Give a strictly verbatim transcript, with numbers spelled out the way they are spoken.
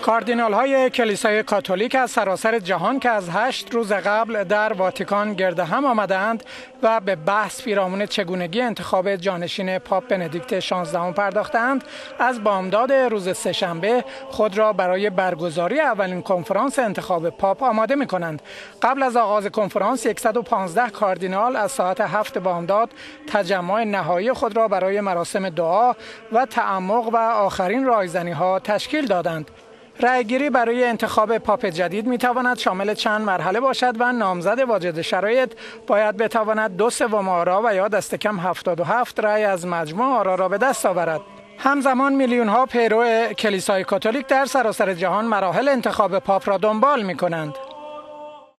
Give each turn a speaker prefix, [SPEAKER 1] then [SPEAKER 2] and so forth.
[SPEAKER 1] کاردینال های کلیسای کاتولیک از سراسر جهان که از هشت روز قبل در واتیکان گرد هم آمدند و به بحث پیرامون چگونگی انتخاب جانشین پاپ بندیکت شانزدهم پرداختند، از بامداد روز سه‌شنبه خود را برای برگزاری اولین کنفرانس انتخاب پاپ آماده می کنند. قبل از آغاز کنفرانس صد و پانزده کاردینال از ساعت هفت بامداد تجمع نهایی خود را برای مراسم دعا و تعمق و آخرین رایزنی ها تشکیل دادند. رأیگیری برای انتخاب پاپ جدید می تواند شامل چند مرحله باشد و نامزد واجد شرایط باید بتواند دو سوم آرا و یا دست کم هفتاد و هفت رأی از مجموع آرا را به دست آورد. همزمان میلیون ها پیرو کلیسای کاتولیک در سراسر جهان مراحل انتخاب پاپ را دنبال می کنند.